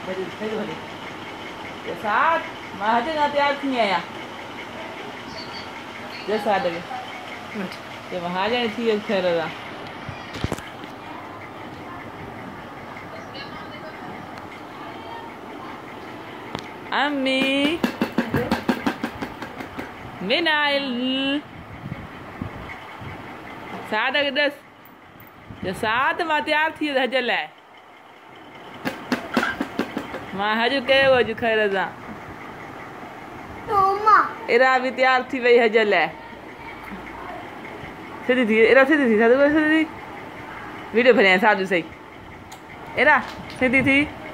साथ मां हज ना तैयार थी आया जैसा लगे ये महाजन थी खैर दा अम्मी मिनाइल साथ अगे दस जो साथ मां तैयार थी हज लाए मां हज कयो अज खैर दा इरा भी तैयार थी वही हज लाए सीधी थी इरा सीधी थी साधु सीधी वीडियो बनाए साधु सही इरा सीधी थी